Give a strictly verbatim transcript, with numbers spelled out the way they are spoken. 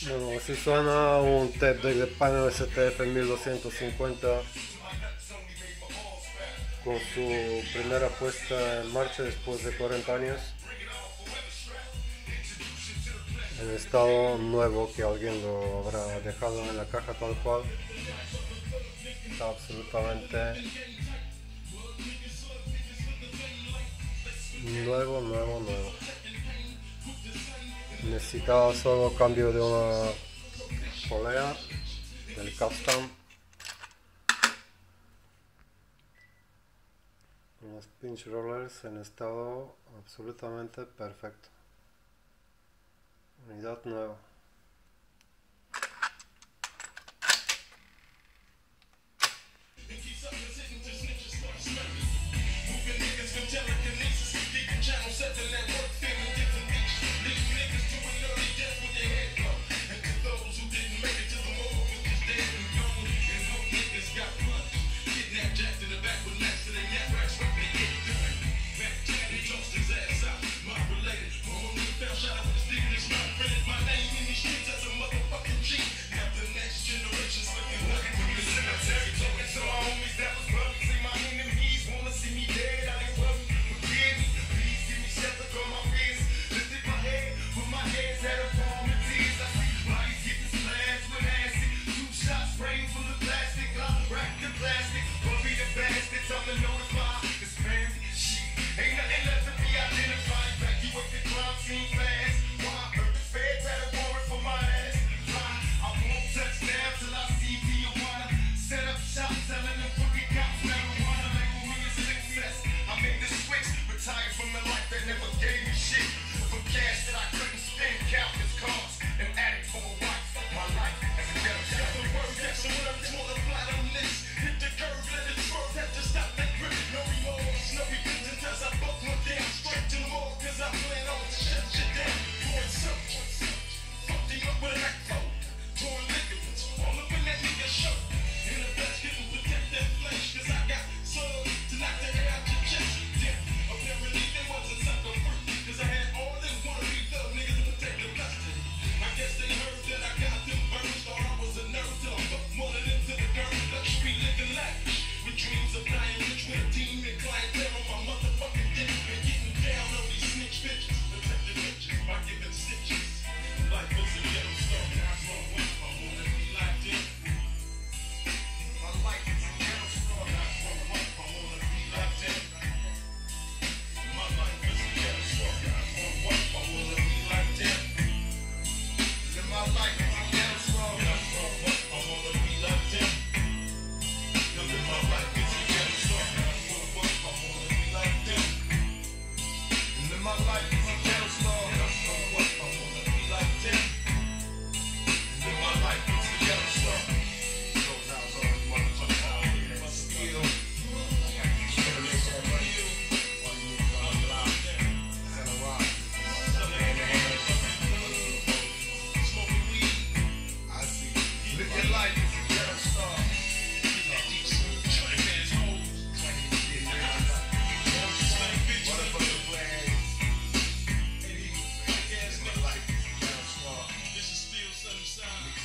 Bueno, así suena un tape deck de panel C T F mil doscientos cincuenta con su primera puesta en marcha después de cuarenta años, en estado nuevo, que alguien lo habrá dejado en la caja tal cual. Está absolutamente nuevo, nuevo, nuevo. Necesitaba solo cambio de una polea del custom, unos pinch rollers en estado absolutamente perfecto. Unidad nueva. Sunshine.